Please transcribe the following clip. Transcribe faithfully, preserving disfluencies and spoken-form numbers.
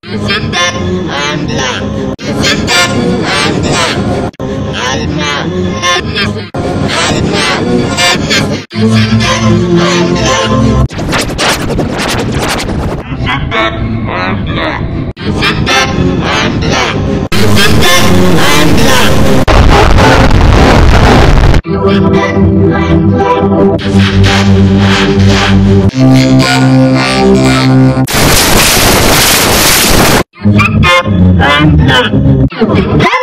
Isn't that I'm black? Isn't that I'm black? I'm not, I'm not, I'm not, I'm not. Isn't that I'm black? Isn't that I'm black? Isn't that I'm black? Isn't that I'm black? Isn't that I'm black? Isn't that I'm black? Isn't that I'm black? I'm black.